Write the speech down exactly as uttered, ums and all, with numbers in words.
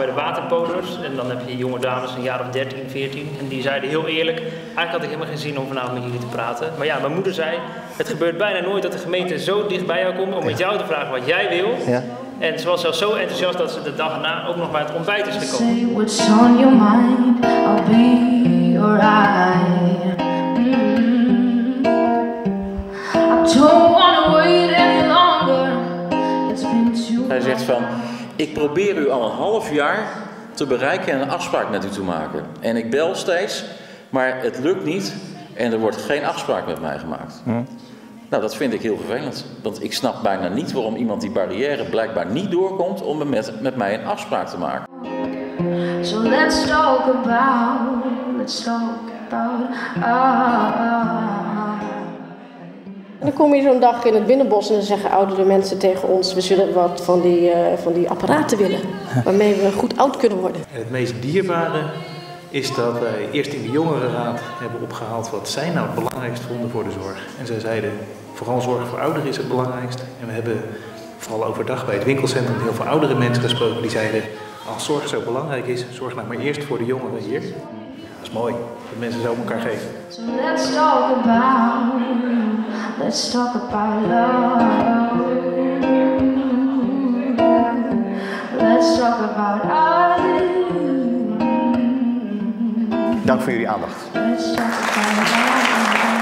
bij de waterpolo's. En dan heb je jonge dames, een jaar of dertien, veertien. En die zeiden heel eerlijk, eigenlijk had ik helemaal geen zin om vanavond met jullie te praten. Maar ja, mijn moeder zei, het gebeurt bijna nooit dat de gemeente zo dicht bij jou komt om met jou te vragen wat jij wil. Ja. En ze was zelfs zo enthousiast dat ze de dag erna ook nog bij het ontbijt is gekomen. What's on your mind, I'll be alright. I don't wanna wait any longer. It's been too long. Hij zegt van, ik probeer u al een half jaar te bereiken en een afspraak met u te maken. En ik bel steeds, maar het lukt niet en er wordt geen afspraak met mij gemaakt. Hm. Nou, dat vind ik heel vervelend. Want ik snap bijna niet waarom iemand die barrière blijkbaar niet doorkomt om met, met mij een afspraak te maken. So let's talk about, let's talk about, ah. En dan kom je zo'n dag in het binnenbos en dan zeggen oudere mensen tegen ons, we zullen wat van die, uh, van die apparaten willen, waarmee we goed oud kunnen worden. En het meest dierbare is dat wij eerst in de jongerenraad hebben opgehaald wat zij nou het belangrijkst vonden voor de zorg. En zij zeiden, vooral zorg voor ouderen is het belangrijkst. En we hebben vooral overdag bij het winkelcentrum heel veel oudere mensen gesproken die zeiden, als zorg zo belangrijk is, zorg nou maar eerst voor de jongeren hier. Dat is mooi, dat mensen zo elkaar geven. So let's talk about, let's talk about love. Let's talk about us. Dank voor jullie aandacht.